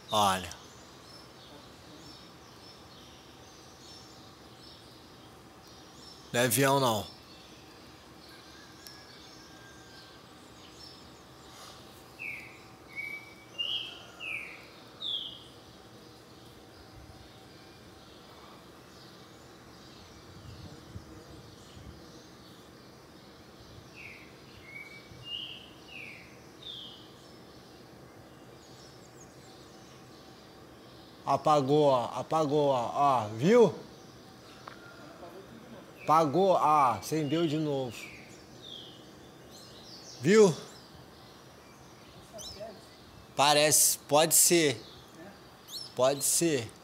Olha. Não é avião, não. Apagou, ó. Apagou, ó. Viu? Apagou. Ah, acendeu de novo. Viu? Parece. Pode ser. Pode ser.